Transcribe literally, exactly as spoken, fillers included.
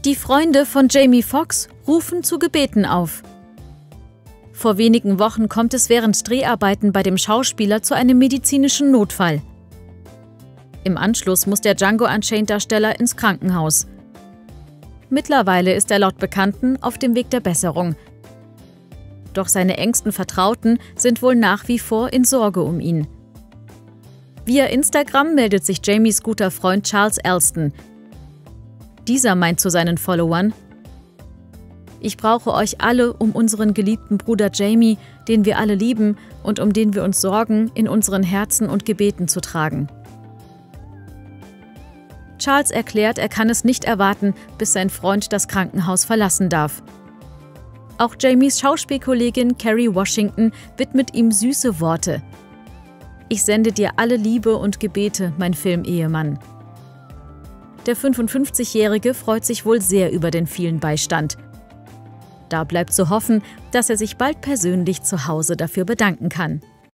Die Freunde von Jamie Foxx rufen zu Gebeten auf. Vor wenigen Wochen kommt es während Dreharbeiten bei dem Schauspieler zu einem medizinischen Notfall. Im Anschluss muss der Django Unchained-Darsteller ins Krankenhaus. Mittlerweile ist er laut Bekannten auf dem Weg der Besserung. Doch seine engsten Vertrauten sind wohl nach wie vor in Sorge um ihn. Via Instagram meldet sich Jamies guter Freund Charles Elston. Dieser meint zu seinen Followern: Ich brauche euch alle, um unseren geliebten Bruder Jamie, den wir alle lieben und um den wir uns sorgen, in unseren Herzen und Gebeten zu tragen. Charles erklärt, er kann es nicht erwarten, bis sein Freund das Krankenhaus verlassen darf. Auch Jamies Schauspielkollegin Kerry Washington widmet ihm süße Worte. Ich sende dir alle Liebe und Gebete, mein Filmehemann. Der fünfundfünfzigjährige freut sich wohl sehr über den vielen Beistand. Da bleibt zu hoffen, dass er sich bald persönlich zu Hause dafür bedanken kann.